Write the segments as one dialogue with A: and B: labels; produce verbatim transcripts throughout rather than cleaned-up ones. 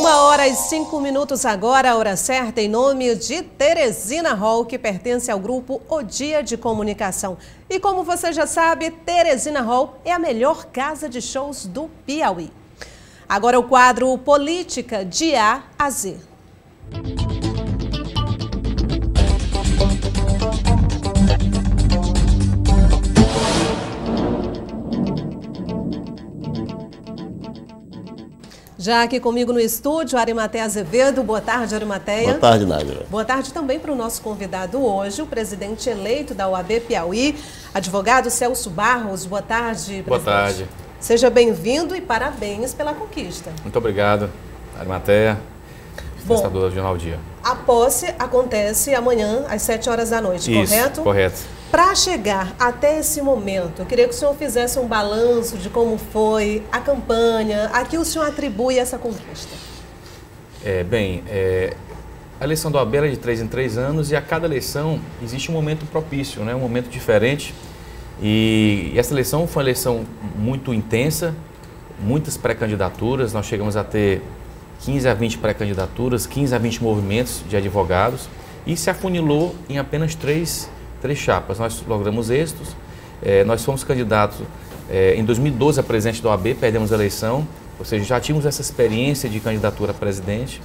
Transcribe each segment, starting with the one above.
A: Uma hora e cinco minutos agora, a hora certa, em nome de Teresina Hall, que pertence ao grupo O Dia de Comunicação. E como você já sabe, Teresina Hall é a melhor casa de shows do Piauí. Agora o quadro Política de A a Z. Já aqui comigo no estúdio, Arimateia Azevedo. Boa tarde, Arimateia.
B: Boa tarde, Nádia.
A: Boa tarde também para o nosso convidado hoje, o presidente eleito da O A B Piauí, advogado Celso Barros. Boa tarde, presidente.
C: Boa tarde.
A: Seja bem-vindo e parabéns pela conquista.
C: Muito obrigado, Arimateia, prestadora do Jornal Dia.
A: A posse acontece amanhã, às sete horas da noite,
C: Isso,
A: correto?
C: Correto.
A: Para chegar até esse momento, eu queria que o senhor fizesse um balanço de como foi a campanha, a que o senhor atribui essa conquista.
C: É, bem, é, a eleição da O A B é de três em três anos e a cada eleição existe um momento propício, né, um momento diferente. E, e essa eleição foi uma eleição muito intensa, muitas pré-candidaturas, nós chegamos a ter quinze a vinte pré-candidaturas, quinze a vinte movimentos de advogados e se afunilou em apenas três três chapas. Nós logramos êxitos, é, nós fomos candidatos é, em dois mil e doze a presidente da O A B, perdemos a eleição, ou seja, já tínhamos essa experiência de candidatura a presidente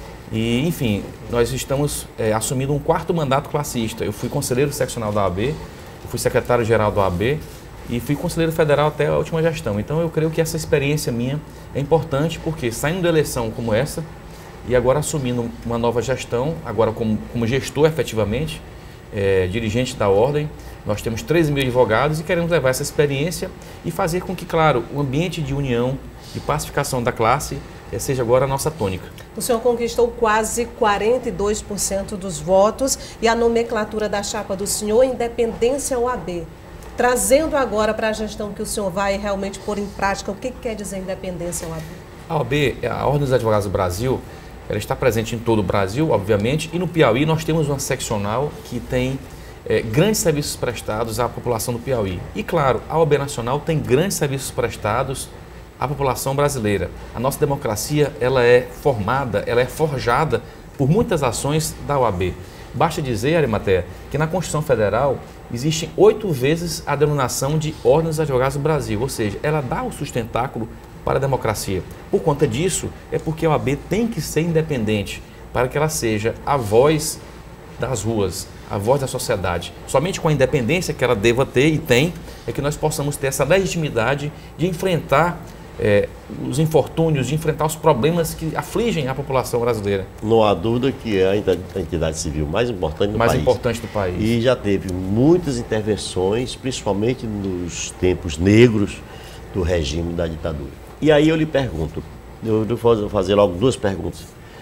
C: e, enfim, nós estamos é, assumindo um quarto mandato classista. Eu fui conselheiro seccional da O A B, eu fui secretário-geral da O A B e fui conselheiro federal até a última gestão. Então, eu creio que essa experiência minha é importante porque saindo da eleição como essa e agora assumindo uma nova gestão, agora como, como gestor efetivamente, É, dirigente da ordem, nós temos treze mil advogados e queremos levar essa experiência e fazer com que, claro, o ambiente de união, de pacificação da classe é, seja agora a nossa tônica.
A: O senhor conquistou quase quarenta e dois por cento dos votos e a nomenclatura da chapa do senhor, Independência O A B. Trazendo agora para a gestão que o senhor vai realmente pôr em prática, o que, que quer dizer Independência O A B?
C: A O A B, a Ordem dos Advogados do Brasil, ela está presente em todo o Brasil, obviamente, e no Piauí nós temos uma seccional que tem é, grandes serviços prestados à população do Piauí. E, claro, a O A B Nacional tem grandes serviços prestados à população brasileira. A nossa democracia ela é formada, ela é forjada por muitas ações da O A B. Basta dizer, Arimateia, que na Constituição Federal existem oito vezes a denominação de Ordem dos Advogados do Brasil, ou seja, ela dá o sustentáculo para a democracia. Por conta disso, é porque a O A B tem que ser independente para que ela seja a voz das ruas, a voz da sociedade. Somente com a independência que ela deva ter e tem, é que nós possamos ter essa legitimidade de enfrentar é, os infortúnios, de enfrentar os problemas que afligem a população brasileira.
B: Não há dúvida que é a entidade civil mais importante do
C: mais
B: país.
C: Mais importante do país.
B: E já teve muitas intervenções, principalmente nos tempos negros do regime da ditadura. E aí eu lhe pergunto, eu vou fazer logo duas perguntas.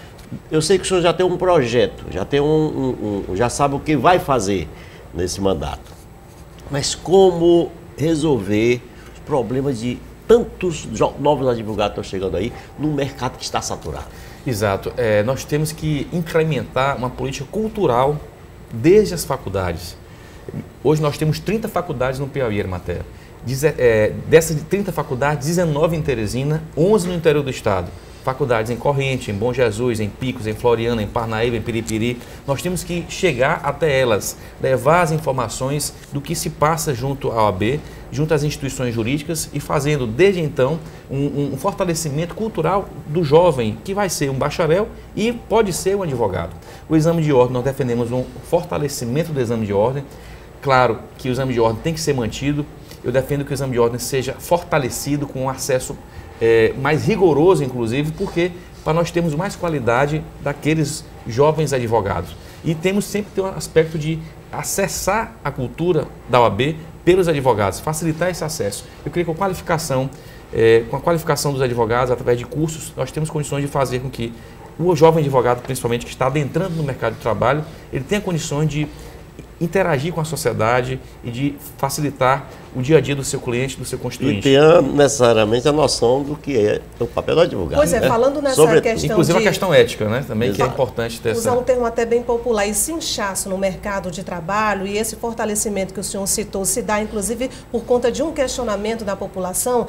B: Eu sei que o senhor já tem um projeto, já, tem um, um, um, já sabe o que vai fazer nesse mandato. Mas como resolver os problemas de tantos novos advogados que estão chegando aí no mercado que está saturado?
C: Exato. É, nós temos que incrementar uma política cultural desde as faculdades. Hoje nós temos trinta faculdades no Piauí, Arimateia. É, dessas trinta faculdades, dezenove em Teresina, onze no interior do estado. Faculdades em Corrente, em Bom Jesus, em Picos, em Floriana, em Parnaíba, em Piripiri. Nós temos que chegar até elas, levar as informações do que se passa junto à O A B, junto às instituições jurídicas e fazendo, desde então, um, um fortalecimento cultural do jovem, que vai ser um bacharel e pode ser um advogado. O exame de ordem, nós defendemos um fortalecimento do exame de ordem. Claro que o exame de ordem tem que ser mantido. Eu defendo que o exame de ordem seja fortalecido com um acesso é, mais rigoroso, inclusive, porque para nós termos mais qualidade daqueles jovens advogados. E temos sempre que ter um aspecto de acessar a cultura da O A B pelos advogados, facilitar esse acesso. Eu creio que com a qualificação, é, com a qualificação dos advogados, através de cursos, nós temos condições de fazer com que o jovem advogado, principalmente, que está adentrando no mercado de trabalho, ele tenha condições de interagir com a sociedade e de facilitar o dia a dia do seu cliente, do seu constituinte.
B: E ter necessariamente a noção do que é o papel do advogado.
A: Pois é,
B: né?
A: falando nessa
B: Sobre...
A: questão
C: Inclusive
A: de...
C: a questão ética, né? Também
B: Exato.
C: Que é importante ter
A: usar
C: essa...
A: um termo até bem popular, esse inchaço no mercado de trabalho e esse fortalecimento que o senhor citou se dá, inclusive, por conta de um questionamento da população,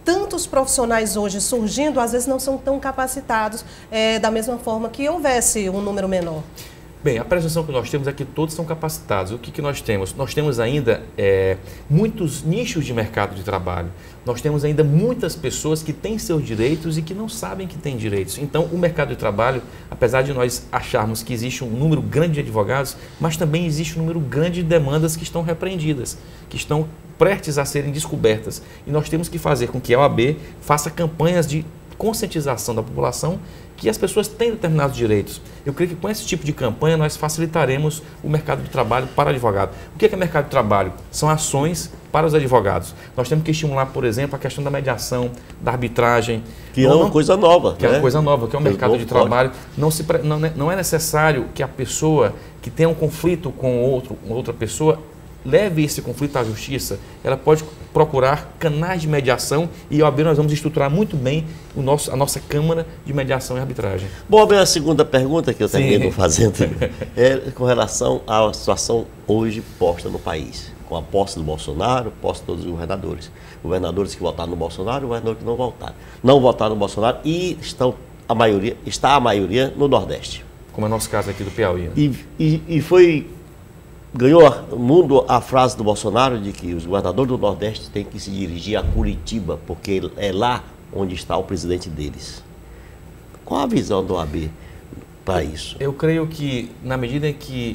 A: tantos profissionais hoje surgindo, às vezes não são tão capacitados é, da mesma forma que houvesse um número menor?
C: Bem, a percepção que nós temos é que todos são capacitados. O que, que nós temos? Nós temos ainda é, muitos nichos de mercado de trabalho. Nós temos ainda muitas pessoas que têm seus direitos e que não sabem que têm direitos. Então, o mercado de trabalho, apesar de nós acharmos que existe um número grande de advogados, mas também existe um número grande de demandas que estão repreendidas, que estão prestes a serem descobertas. E nós temos que fazer com que a O A B faça campanhas de conscientização da população que as pessoas têm determinados direitos. Eu creio que com esse tipo de campanha nós facilitaremos o mercado de trabalho para advogado. O que é, que é mercado de trabalho? São ações para os advogados. Nós temos que estimular, por exemplo, a questão da mediação, da arbitragem.
B: Que é uma não, coisa nova.
C: Que né? é uma coisa nova, que é um mercado de trabalho. Não, se, não, não é necessário que a pessoa que tenha um conflito com outro, outra pessoa leve esse conflito à justiça. Ela pode procurar canais de mediação e, óbvio, nós vamos estruturar muito bem o nosso, a nossa Câmara de Mediação e Arbitragem.
B: Bom, a segunda pergunta que eu termino fazendo é com relação à situação hoje posta no país, com a posse do Bolsonaro, posse de todos os governadores. Governadores que votaram no Bolsonaro e governadores que não votaram. Não votaram no Bolsonaro e estão a maioria, está a maioria no Nordeste.
C: Como é o nosso caso aqui do Piauí. Né?
B: E, e, e foi... Ganhou o mundo a frase do Bolsonaro de que os governadores do Nordeste têm que se dirigir a Curitiba, porque é lá onde está o presidente deles. Qual a visão do O A B para isso?
C: Eu creio que, na medida em que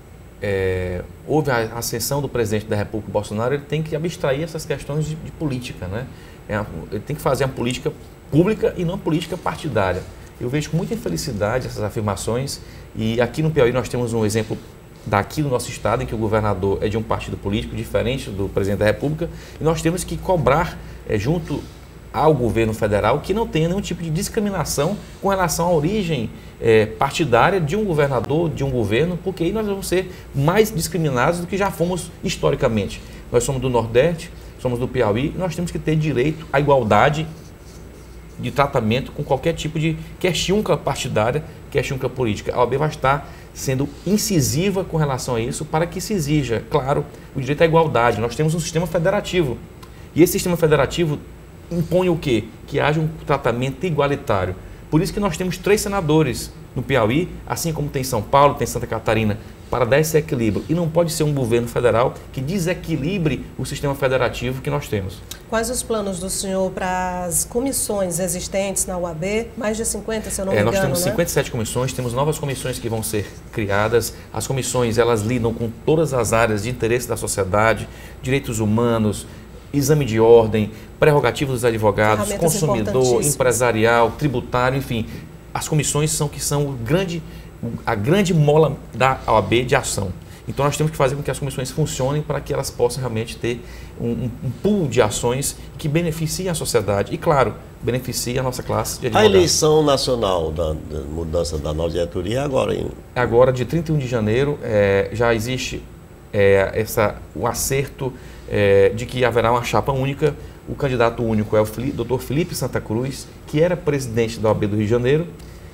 C: é, houve a ascensão do presidente da República, Bolsonaro, ele tem que abstrair essas questões de, de política, né? É, ele tem que fazer uma política pública e não política partidária. Eu vejo com muita infelicidade essas afirmações e aqui no Piauí nós temos um exemplo daqui do nosso estado, em que o governador é de um partido político diferente do presidente da República, e nós temos que cobrar é, junto ao governo federal que não tenha nenhum tipo de discriminação com relação à origem é, partidária de um governador, de um governo, porque aí nós vamos ser mais discriminados do que já fomos historicamente. Nós somos do Nordeste, somos do Piauí, e nós temos que ter direito à igualdade de tratamento com qualquer tipo de questão partidária, questão política. A O A B vai estar sendo incisiva com relação a isso para que se exija, claro, o direito à igualdade. Nós temos um sistema federativo e esse sistema federativo impõe o quê? Que haja um tratamento igualitário. Por isso que nós temos três senadores no Piauí, assim como tem São Paulo, tem Santa Catarina, para dar esse equilíbrio. E não pode ser um governo federal que desequilibre o sistema federativo que nós temos.
A: Quais os planos do senhor para as comissões existentes na O A B? Mais de cinquenta, se eu não me
C: é,
A: engano,
C: nós temos
A: né?
C: cinquenta e sete comissões, temos novas comissões que vão ser criadas. As comissões, elas lidam com todas as áreas de interesse da sociedade, direitos humanos, exame de ordem, prerrogativas dos advogados, consumidor, empresarial, tributário, enfim. As comissões são que são o grande, a grande mola da O A B de ação. Então nós temos que fazer com que as comissões funcionem para que elas possam realmente ter um, um, um pool de ações que beneficiem a sociedade e, claro, beneficiem a nossa classe de advogados.
B: A eleição nacional da, da mudança da nova diretoria é agora, hein?
C: Agora, dia trinta e um de janeiro, é, já existe é, essa, o acerto é, de que haverá uma chapa única. O candidato único é o doutor Felipe Santa Cruz, que era presidente da O A B do Rio de Janeiro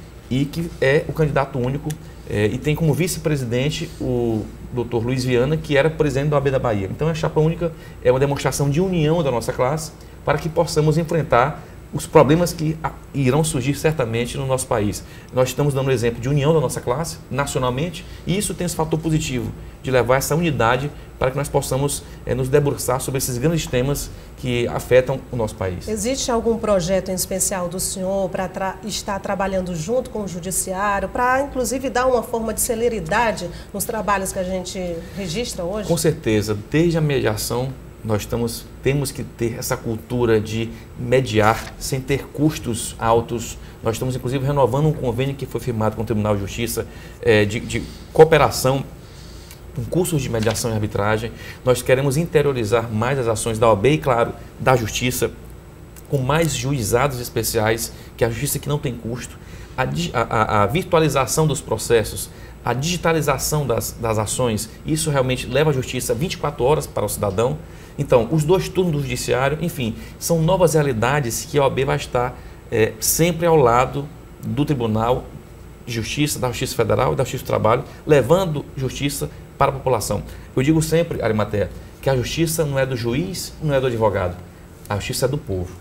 C: e que é o candidato único é, e tem como vice-presidente o doutor Luiz Viana, que era presidente da O A B da Bahia. Então a chapa única é uma demonstração de união da nossa classe para que possamos enfrentar os problemas que irão surgir certamente no nosso país. Nós estamos dando um exemplo de união da nossa classe nacionalmente e isso tem esse fator positivo de levar essa unidade para que nós possamos é, nos debruçar sobre esses grandes temas que afetam o nosso país.
A: Existe algum projeto em especial do senhor para tra estar trabalhando junto com o judiciário, para inclusive dar uma forma de celeridade nos trabalhos que a gente registra hoje?
C: Com certeza, desde a mediação nós estamos, temos que ter essa cultura de mediar sem ter custos altos. Nós estamos, inclusive, renovando um convênio que foi firmado com o Tribunal de Justiça é, de, de cooperação com cursos de mediação e arbitragem. Nós queremos interiorizar mais as ações da O A B e, claro, da Justiça, com mais juizados especiais, que é a Justiça que não tem custo, a, a, a virtualização dos processos, a digitalização das, das ações. Isso realmente leva a Justiça vinte e quatro horas para o cidadão. Então, os dois turnos do Judiciário, enfim, são novas realidades que a O A B vai estar é, sempre ao lado do Tribunal de Justiça, da Justiça Federal e da Justiça do Trabalho, levando justiça para a população. Eu digo sempre, Arimatea, que a justiça não é do juiz, não é do advogado. A justiça é do povo.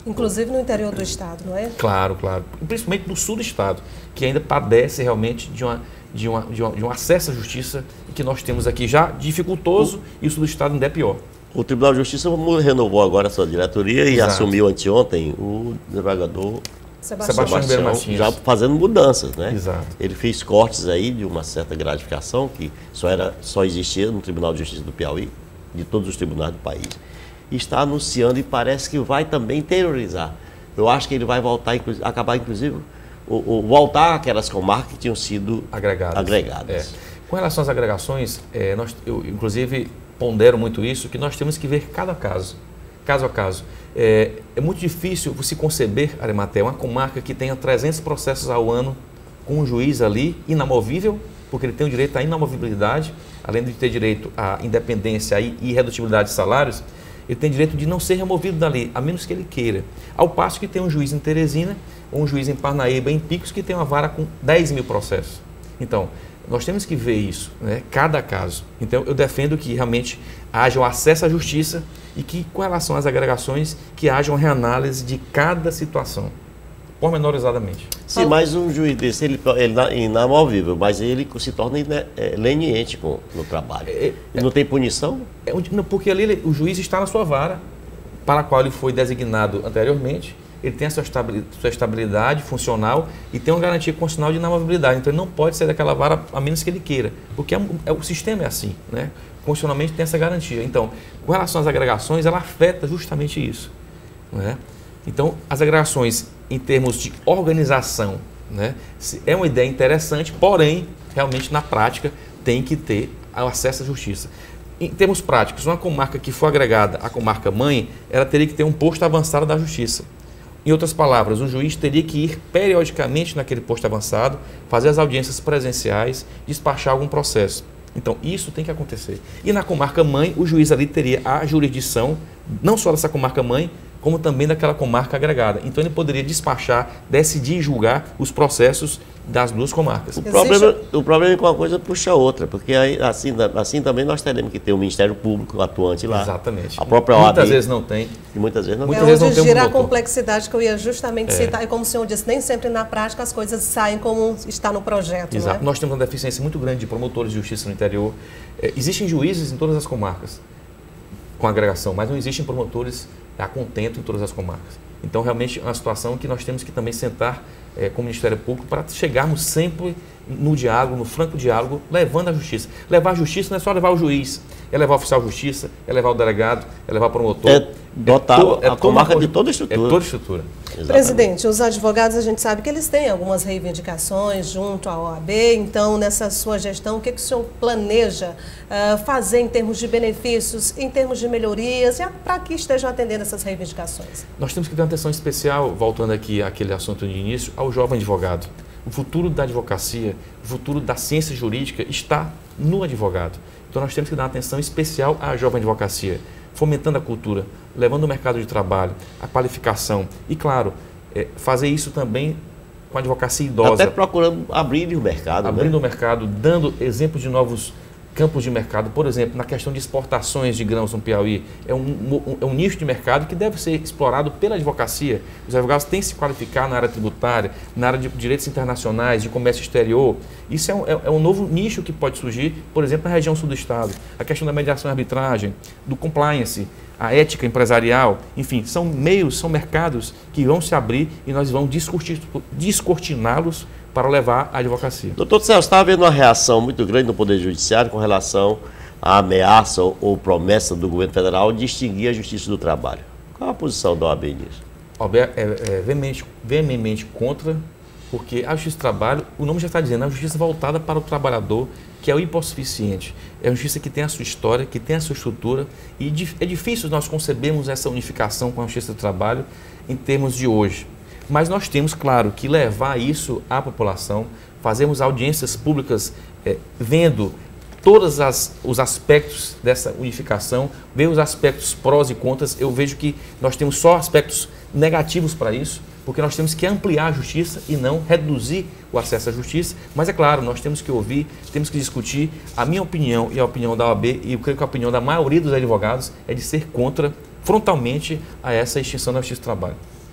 A: Inclusive no interior do estado, não é?
C: Claro, claro. Principalmente no sul do estado, que ainda padece realmente de, uma, de, uma, de, uma, de um acesso à justiça que nós temos aqui já dificultoso, e o sul do estado ainda é pior.
B: O Tribunal de Justiça renovou agora a sua diretoria e Exato. assumiu anteontem o desembargador
A: Sebastião,
B: Sebastião Martins, já fazendo mudanças, né?
C: Exato.
B: Ele fez cortes aí de uma certa gratificação que só, era, só existia no Tribunal de Justiça do Piauí, de todos os tribunais do país. E está anunciando e parece que vai também terrorizar. Eu acho que ele vai voltar, inclusive, acabar inclusive, o, o, voltar aquelas comarcas que tinham sido agregadas. agregadas.
C: É. Com relação às agregações, é, nós, eu inclusive pondero muito isso, que nós temos que ver cada caso, caso a caso. É, é muito difícil se conceber, Arimatea, uma comarca que tenha trezentos processos ao ano com um juiz ali inamovível, porque ele tem o direito à inamovibilidade, além de ter direito à independência e irredutibilidade de salários, ele tem direito de não ser removido dali, a menos que ele queira. Ao passo que tem um juiz em Teresina, ou um juiz em Parnaíba, em Picos, que tem uma vara com dez mil processos. Então, nós temos que ver isso, né? Cada caso. Então, eu defendo que realmente haja o acesso à justiça e que, com relação às agregações, que haja uma reanálise de cada situação, pormenorizadamente.
B: Sim, mas um juiz desse, ele, ele é inamovível, mas ele se torna é, leniente com, no trabalho. É, ele não tem punição?
C: É, porque ali o juiz está na sua vara, para a qual ele foi designado anteriormente, ele tem a sua estabilidade funcional e tem uma garantia constitucional de inamovibilidade. Então, ele não pode sair daquela vara a menos que ele queira, porque é, é, o sistema é assim, né? Constitucionalmente tem essa garantia. Então, com relação às agregações, ela afeta justamente isso, né? Então, as agregações em termos de organização, né, é uma ideia interessante, porém, realmente na prática tem que ter acesso à justiça. Em termos práticos, uma comarca que for agregada à comarca mãe, ela teria que ter um posto avançado da justiça. Em outras palavras, o juiz teria que ir periodicamente naquele posto avançado, fazer as audiências presenciais, despachar algum processo. Então, isso tem que acontecer. E na comarca mãe, o juiz ali teria a jurisdição, não só dessa comarca mãe, como também daquela comarca agregada. Então, ele poderia despachar, decidir e julgar os processos das duas comarcas.
B: O problema, o problema é que uma coisa puxa a outra, porque aí, assim, assim também nós teremos que ter o Ministério Público atuante lá.
C: Exatamente.
B: A própria O A B.
C: Muitas vezes não tem.
B: E muitas vezes não
A: tem. É
B: muitas
A: onde
B: vezes
A: gira a complexidade que eu ia justamente é. citar. E como o senhor disse, nem sempre na prática as coisas saem como está no projeto.
C: Exato.
A: Não é?
C: Nós temos uma deficiência muito grande de promotores de justiça no interior. É, existem juízes em todas as comarcas com agregação, mas não existem promotores a contento em todas as comarcas. Então, realmente, é uma situação que nós temos que também sentar é, com o Ministério Público para chegarmos sempre no diálogo, no franco diálogo, levando a justiça. Levar a justiça não é só levar o juiz, é levar o oficial de justiça, é levar o delegado, é levar o promotor.
B: É dotar é to, é a comarca de toda a estrutura.
C: É toda a estrutura.
A: Exatamente. Presidente, os advogados, a gente sabe que eles têm algumas reivindicações junto à O A B. Então, nessa sua gestão, o que, que o senhor planeja uh, fazer em termos de benefícios, em termos de melhorias, para que estejam atendendo essas reivindicações?
C: Nós temos que ter uma atenção especial, voltando aqui àquele assunto de início, ao jovem advogado. O futuro da advocacia, o futuro da ciência jurídica está no advogado. Então, nós temos que dar uma atenção especial à jovem advocacia, fomentando a cultura, levando o mercado de trabalho, a qualificação e, claro, é, fazer isso também com a advocacia idosa.
B: Até procurando abrir o mercado.
C: Abrindo
B: né?
C: o mercado, dando exemplos de novos campos de mercado. Por exemplo, na questão de exportações de grãos no Piauí, é um, um, é um nicho de mercado que deve ser explorado pela advocacia. Os advogados têm que se qualificar na área tributária, na área de direitos internacionais, de comércio exterior. Isso é um, é, é um novo nicho que pode surgir, por exemplo, na região sul do estado. A questão da mediação e arbitragem, do compliance, a ética empresarial, enfim, são meios, são mercados que vão se abrir e nós vamos descortiná-los para levar a advocacia.
B: Doutor Celso, está havendo uma reação muito grande no Poder Judiciário com relação à ameaça ou, ou promessa do governo federal de extinguir a Justiça do Trabalho. Qual a posição da O A B nisso?
C: A O A B é, é veemente, veementemente contra, porque a Justiça do Trabalho, o nome já está dizendo, é uma justiça voltada para o trabalhador, que é o hipossuficiente. É uma justiça que tem a sua história, que tem a sua estrutura, e é difícil nós concebermos essa unificação com a Justiça do Trabalho em termos de hoje. Mas nós temos, claro, que levar isso à população, fazermos audiências públicas é, vendo todos as, os aspectos dessa unificação, ver os aspectos prós e contras. Eu vejo que nós temos só aspectos negativos para isso, porque nós temos que ampliar a justiça e não reduzir o acesso à justiça. Mas é claro, nós temos que ouvir, temos que discutir. A minha opinião e a opinião da O A B, e eu creio que a opinião da maioria dos advogados, é de ser contra, frontalmente, a essa extinção da Justiça do Trabalho.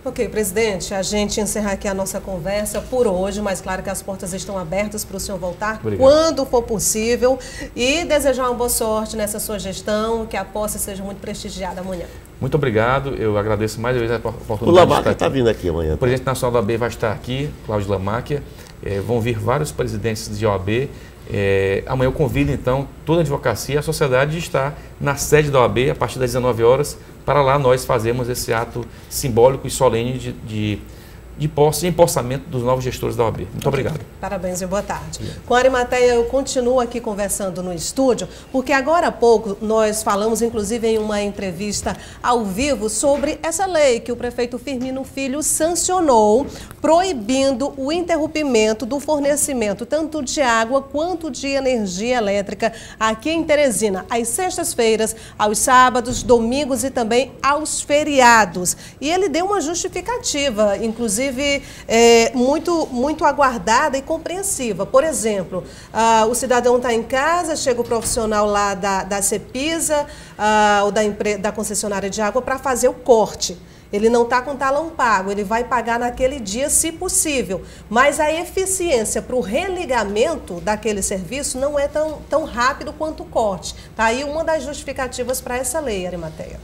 A: Ok, presidente, a gente encerra aqui a nossa conversa por hoje, mas claro que as portas estão abertas para o senhor voltar Obrigado. Quando for possível e desejar uma boa sorte nessa sua gestão, que a posse seja muito prestigiada amanhã.
C: Muito obrigado, eu agradeço mais uma vez a oportunidade.
B: O Lamáquia está vindo aqui amanhã.
C: O presidente nacional da O A B vai estar aqui, Cláudio Lamáquia, é, vão vir vários presidentes de O A B. É, amanhã eu convido então toda a advocacia, a sociedade de estar na sede da O A B a partir das dezenove horas, para lá nós fazermos esse ato simbólico e solene de, de, de posse e empossamento dos novos gestores da O A B. Muito obrigado.
A: Parabéns e boa tarde. Com a Arimateia, eu continuo aqui conversando no estúdio, porque agora há pouco nós falamos, inclusive em uma entrevista ao vivo, sobre essa lei que o prefeito Firmino Filho sancionou, proibindo o interrompimento do fornecimento tanto de água quanto de energia elétrica aqui em Teresina, às sextas-feiras, aos sábados, domingos e também aos feriados. E ele deu uma justificativa, inclusive é, muito, muito aguardada e compreensiva. Por exemplo, ah, o cidadão está em casa, chega o profissional lá da, da Cepisa ah, ou da, da concessionária de água para fazer o corte. Ele não está com talão pago, ele vai pagar naquele dia, se possível. Mas a eficiência para o religamento daquele serviço não é tão, tão rápido quanto o corte. Está aí uma das justificativas para essa lei, Arimateia.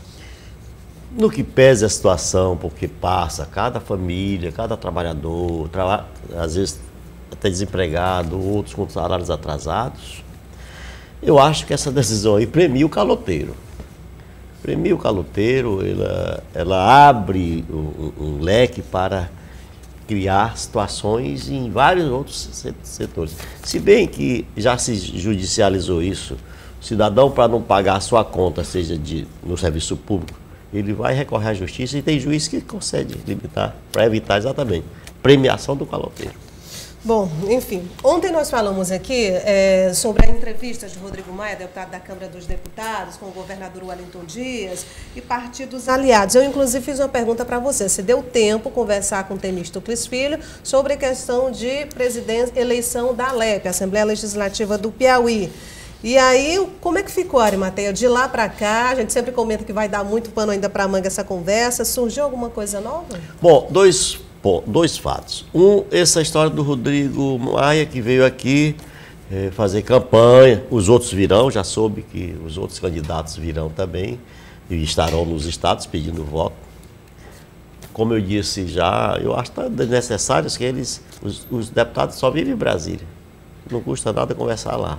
B: No que pese a situação, porque passa cada família, cada trabalhador, traba, às vezes até desempregado, outros com salários atrasados, eu acho que essa decisão aí premia o caloteiro. Premia o caloteiro, ela, ela abre um, um leque para criar situações em vários outros setores. Se bem que já se judicializou isso, o cidadão, para não pagar a sua conta, seja de, no serviço público, ele vai recorrer à justiça e tem juiz que concede limitar, para evitar exatamente premiação do caloteiro.
A: Bom, enfim, ontem nós falamos aqui é, sobre a entrevista de Rodrigo Maia, deputado da Câmara dos Deputados, com o governador Wellington Dias e partidos aliados. Eu, inclusive, fiz uma pergunta para você. Se deu tempo conversar com o Temístocles Filho sobre a questão de presidência, eleição da Alep, Assembleia Legislativa do Piauí. E aí, como é que ficou, Arimateia? De lá para cá, a gente sempre comenta que vai dar muito pano ainda para manga essa conversa. Surgiu alguma coisa nova?
B: Bom, dois... Bom, dois fatos. Um, essa história do Rodrigo Maia, que veio aqui é, fazer campanha. Os outros virão, já soube que os outros candidatos virão também e estarão nos estados pedindo voto. Como eu disse já, eu acho que está necessário que eles, os, os deputados só vivem em Brasília. Não custa nada conversar lá.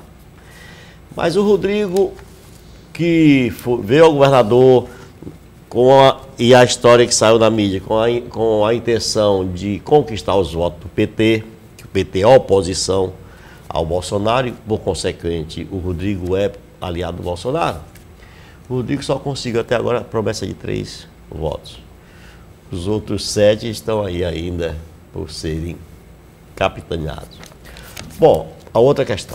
B: Mas o Rodrigo, que foi, veio ao governador... Com a, e a história que saiu na mídia, com a, com a intenção de conquistar os votos do P T, que o P T é oposição ao Bolsonaro, e por consequente o Rodrigo é aliado do Bolsonaro. O Rodrigo só conseguiu até agora a promessa de três votos. Os outros sete estão aí ainda por serem capitaneados. Bom, a outra questão.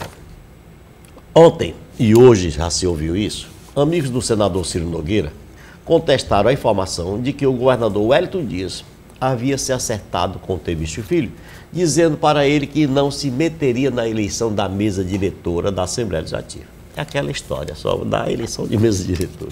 B: Ontem, e hoje já se ouviu isso, amigos do senador Ciro Nogueira contestaram a informação de que o governador Wellington Dias havia se acertado com o Temístocles Filho, dizendo para ele que não se meteria na eleição da mesa diretora da Assembleia Legislativa. É aquela história só da eleição de mesa diretora.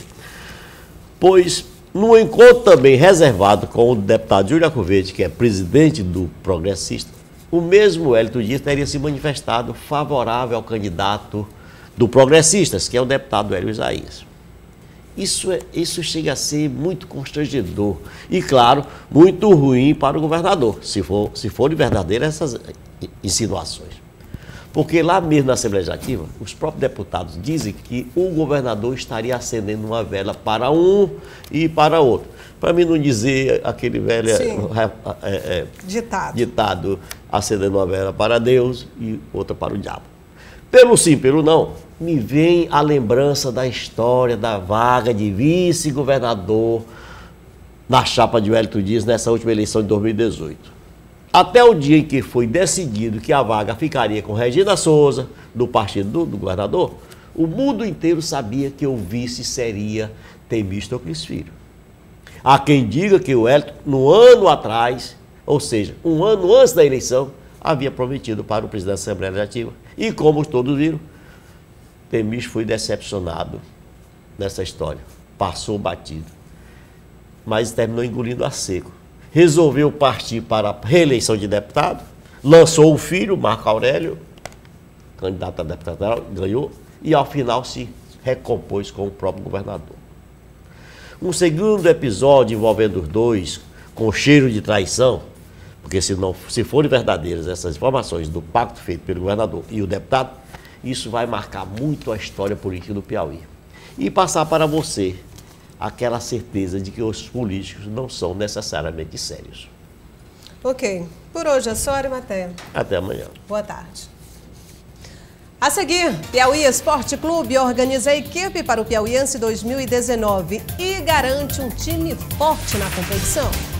B: Pois, no encontro também reservado com o deputado Júlio Acovete, que é presidente do Progressista, o mesmo Wellington Dias teria se manifestado favorável ao candidato do Progressistas, que é o deputado Hélio Isaías. Isso, é, isso chega a ser muito constrangedor e, claro, muito ruim para o governador, se for, se forem verdadeiras essas insinuações. Porque lá mesmo na Assembleia Legislativa, os próprios deputados dizem que o governador estaria acendendo uma vela para um e para outro. Para mim não dizer aquele velho é, é,
A: ditado.
B: ditado, acendendo uma vela para Deus e outra para o diabo. Pelo sim, pelo não, me vem a lembrança da história da vaga de vice-governador na chapa de Wellington Dias nessa última eleição de dois mil e dezoito. Até o dia em que foi decidido que a vaga ficaria com Regina Souza, do partido do, do governador, o mundo inteiro sabia que o vice seria Temístocles Filho. Há quem diga que o Wellington, no ano atrás, ou seja, um ano antes da eleição, havia prometido para o presidente da Assembleia Legislativa. E como todos viram, Temístocles foi decepcionado nessa história. Passou batido. Mas terminou engolindo a seco. resolveu partir para a reeleição de deputado, lançou o filho, Marco Aurélio, candidato a deputado, ganhou, e ao final se recompôs com o próprio governador. Um segundo episódio envolvendo os dois, com cheiro de traição, porque se, não, se forem verdadeiras essas informações do pacto feito pelo governador e o deputado, isso vai marcar muito a história política do Piauí. E passar para você aquela certeza de que os políticos não são necessariamente sérios.
A: Ok. Por hoje é só, Arimatea.
B: Até amanhã.
A: Boa tarde. A seguir, Piauí Esporte Clube organiza a equipe para o Piauiense dois mil e dezenove e garante um time forte na competição.